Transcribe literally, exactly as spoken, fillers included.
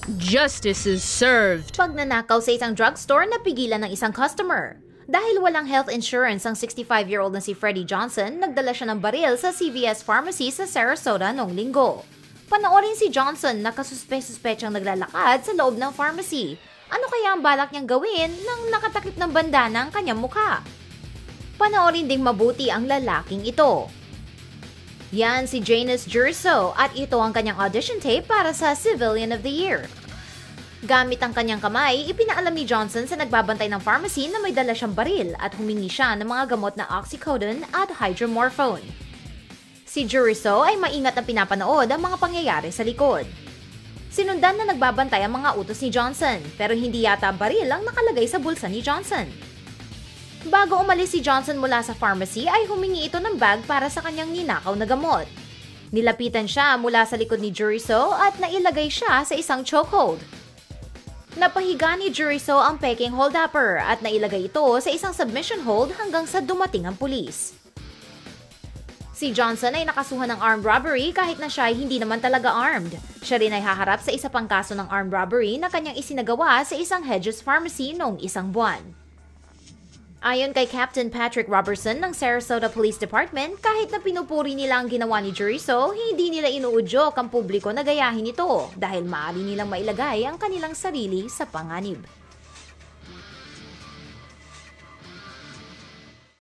Justice is served. Pagnanakaw sa isang drugstore na pigilan ng isang customer. Dahil walang health insurance ang sixty-five-year-old na si Freddie Johnson, nagdala siya ng baril sa C V S Pharmacy sa Sarasota noong linggo. Panoorin si Johnson na kasuspe-suspetsang naglalakad sa loob ng pharmacy. Ano kaya ang balak niyang gawin nang nakatakip ng bandana ang kanyang mukha? Panoorin ding mabuti ang lalaking ito. Yan si Janice Jurso at ito ang kanyang audition tape para sa Civilian of the Year. Gamit ang kanyang kamay, ipinaalam ni Johnson sa nagbabantay ng pharmacy na may dala siyang baril at humingi siya ng mga gamot na oxycodone at hydromorphone. Si Jurso ay maingat na pinapanood ang mga pangyayari sa likod. Sinundan na nagbabantay ang mga utos ni Johnson, pero hindi yata baril ang nakalagay sa bulsa ni Johnson. Bago umalis si Johnson mula sa pharmacy ay humingi ito ng bag para sa kanyang ninakaw na gamot. Nilapitan siya mula sa likod ni Jurso at nailagay siya sa isang chokehold. Napahiga ni Jurso ang peking holdupper at nailagay ito sa isang submission hold hanggang sa dumating ang pulis. Si Johnson ay nakasuhan ng armed robbery kahit na siya ay hindi naman talaga armed. Siya rin ay haharap sa isa pang kaso ng armed robbery na kanyang isinagawa sa isang Hedges Pharmacy noong isang buwan. Ayon kay Captain Patrick Robertson ng Sarasota Police Department, kahit na pinupuri nila ang ginawa ni Jurso, hindi nila inuudyok ang publiko na gayahin ito dahil maaari nilang mailagay ang kanilang sarili sa panganib.